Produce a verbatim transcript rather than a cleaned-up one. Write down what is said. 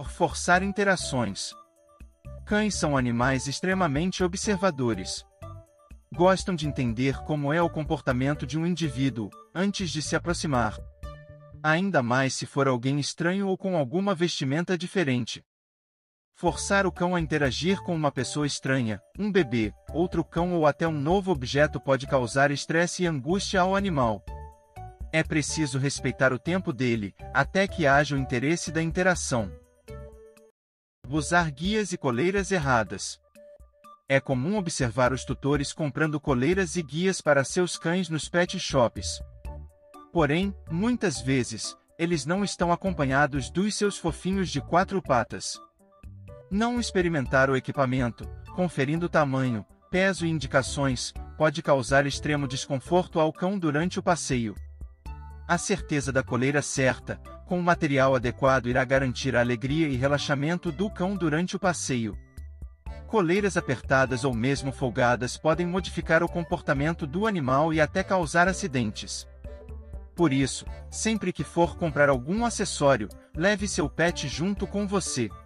Forçar interações. Cães são animais extremamente observadores. Gostam de entender como é o comportamento de um indivíduo, antes de se aproximar. Ainda mais se for alguém estranho ou com alguma vestimenta diferente. Forçar o cão a interagir com uma pessoa estranha, um bebê, outro cão ou até um novo objeto pode causar estresse e angústia ao animal. É preciso respeitar o tempo dele, até que haja o interesse da interação. Usar guias e coleiras erradas. É comum observar os tutores comprando coleiras e guias para seus cães nos pet shops. Porém, muitas vezes, eles não estão acompanhados dos seus fofinhos de quatro patas. Não experimentar o equipamento, conferindo tamanho, peso e indicações, pode causar extremo desconforto ao cão durante o passeio. A certeza da coleira certa, com o material adequado, irá garantir a alegria e relaxamento do cão durante o passeio. Coleiras apertadas ou mesmo folgadas podem modificar o comportamento do animal e até causar acidentes. Por isso, sempre que for comprar algum acessório, leve seu pet junto com você.